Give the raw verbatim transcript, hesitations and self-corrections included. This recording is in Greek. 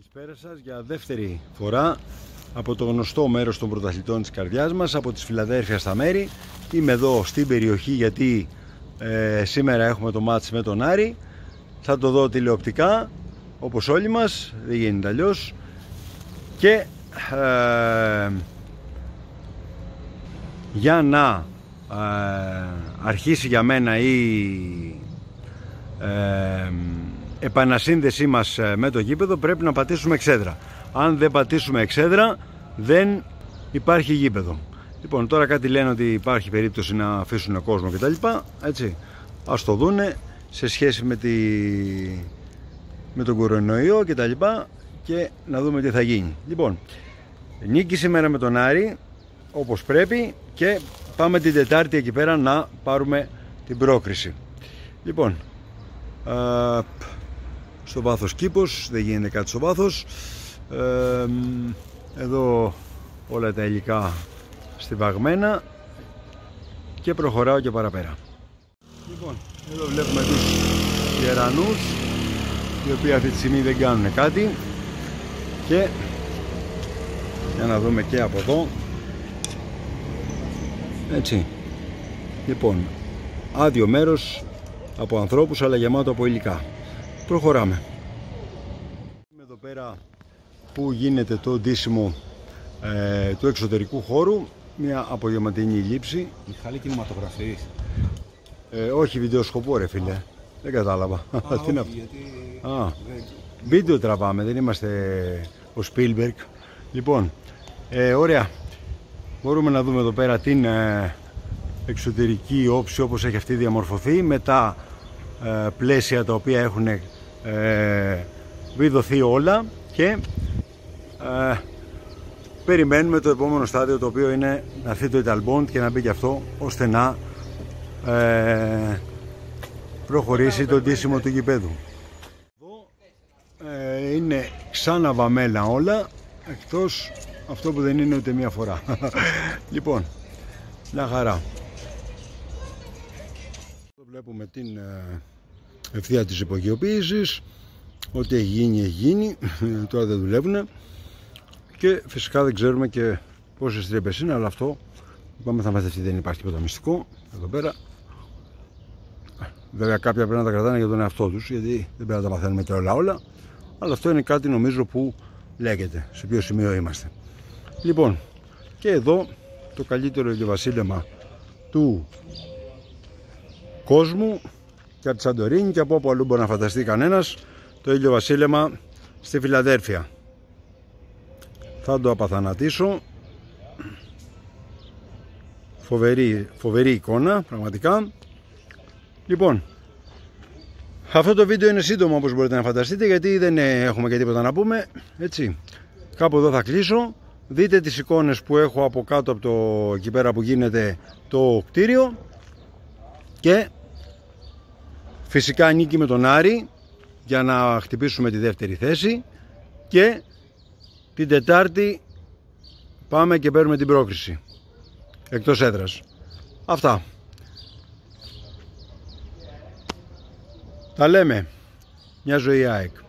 Καλησπέρα σας για δεύτερη φορά από το γνωστό μέρος των πρωταθλητών της καρδιάς μας, από της Φιλαδέλφειας στα μέρη. Είμαι εδώ στην περιοχή γιατί ε, σήμερα έχουμε το μάτς με τον Άρη. Θα το δω τηλεοπτικά όπως όλοι μας, δεν γίνεται αλλιώς. Και ε, για να ε, αρχίσει για μένα η ε, επανασύνδεσή μας με το γήπεδο, πρέπει να πατήσουμε εξέδρα. Αν δεν πατήσουμε εξέδρα δεν υπάρχει γήπεδο. Λοιπόν, τώρα κάτι λένε ότι υπάρχει περίπτωση να αφήσουν κόσμο κτλ. Έτσι, ας το δούνε σε σχέση με, τη... με τον κορονοϊό κτλ. Και να δούμε τι θα γίνει. Λοιπόν, νίκη σήμερα με τον Άρη όπως πρέπει και πάμε την Τετάρτη εκεί πέρα να πάρουμε την πρόκριση. Λοιπόν, α, στο βάθος κήπος, δεν γίνεται κάτι στο βάθος. Ε, εδώ όλα τα υλικά στιβαγμένα και προχωράω και παραπέρα. Λοιπόν, εδώ βλέπουμε τους γερανούς, οι οποίοι αυτή τη στιγμή δεν κάνουν κάτι. Και για να δούμε και από εδώ. Έτσι. Λοιπόν, άδειο μέρος από ανθρώπους αλλά γεμάτο από υλικά. Προχωράμε. Είμαι εδώ πέρα που γίνεται το ντύσιμο ε, του εξωτερικού χώρου. Μια απογευματινή λήψη. Μιχάλη, κινηματογραφής. Ε, όχι βιντεοσκοπό ρε φίλε. Δεν κατάλαβα. Α, Τι όχι, είναι αυτό? γιατί... Α, δεν... βίντεο τραβάμε, δεν είμαστε ο Spielberg. Λοιπόν, ε, ωραία. Μπορούμε να δούμε εδώ πέρα την ε, εξωτερική όψη όπως έχει αυτή διαμορφωθεί με τα ε, πλαίσια τα οποία έχουν ε, βιδωθεί όλα και ε, περιμένουμε το επόμενο στάδιο, το οποίο είναι να έρθει το Italbond και να μπει και αυτό ώστε να ε, προχωρήσει το ντύσιμο του γηπέδου. Εδώ ε, είναι ξανά βαμμένα όλα, εκτός αυτό που δεν είναι ούτε μία φορά. Λοιπόν, μια χαρά. Βλέπουμε την ε, ευθεία της υπογειοποίησης. Ό,τι έχει γίνει, έχει γίνει. Τώρα δεν δουλεύουν. Και φυσικά δεν ξέρουμε και πόσες τρύπες είναι, αλλά αυτό είπαμε θα μαθευτεί, δεν υπάρχει τίποτα μυστικό εδώ πέρα. Βέβαια κάποια πρέπει να τα κρατάνε για τον εαυτό τους, γιατί δεν πρέπει να τα μαθαίνουμε και όλα όλα. Αλλά αυτό είναι κάτι νομίζω που λέγεται, σε ποιο σημείο είμαστε. Λοιπόν, και εδώ το καλύτερο ηλιοβασίλεμα του κόσμου και από τη Σαντορίνη και από όπου αλλού μπορεί να φανταστεί κανένας, το ηλιοβασίλεμα στη Φιλαδέλφεια. Θα το απαθανατήσω. Φοβερή, φοβερή εικόνα, πραγματικά. Λοιπόν, αυτό το βίντεο είναι σύντομο όπως μπορείτε να φανταστείτε, γιατί δεν έχουμε και τίποτα να πούμε. Έτσι, κάπου εδώ θα κλείσω. Δείτε τις εικόνες που έχω από κάτω από το εκεί πέρα που γίνεται το κτίριο. Και φυσικά νίκη με τον Άρη για να χτυπήσουμε τη δεύτερη θέση. Και την Τετάρτη πάμε και παίρνουμε την πρόκριση εκτός έδρας. Αυτά. Τα λέμε. Μια ζωή ΑΕΚ.